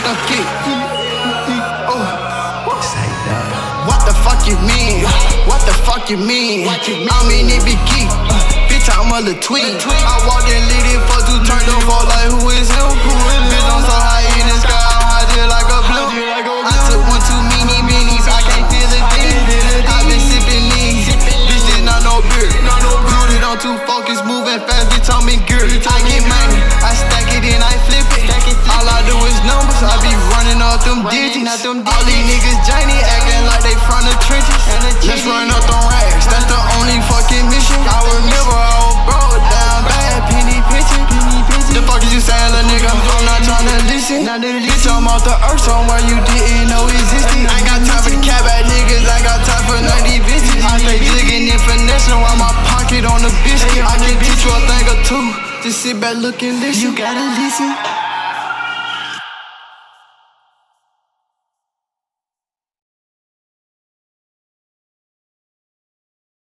them kick. What the fuck you mean? What the fuck you mean? I mean it be geek. Bitch, I'm a little tweet. I walked in lit it for two turned up for like who is him? Bitch, I'm so high in the sky, I'm high just like a blue. I took one too many minis, I can't feel a thing. I been sipping these, bitch, this not no beer. Rooted on too focused, moving fast, bitch, I'm in gear. I get money, I stack it and I flip it. All I do is numbers, I be running up them digits. All these niggas Johnny acting like they from the trenches. Let's run up them racks, that's the only fucking mission. I remember I was broke down bad, penny pitching. The fuck is you saying, little nigga? I'm not tryna listen. Bitch, I'm off the earth somewhere you didn't know existed. I ain't got time for the cat back niggas, I got time for none of these bitches. I stay jigging and finessing while my pocket on the biscuit. I can teach you a thing or two, just sit back, look and listen. You gotta listen.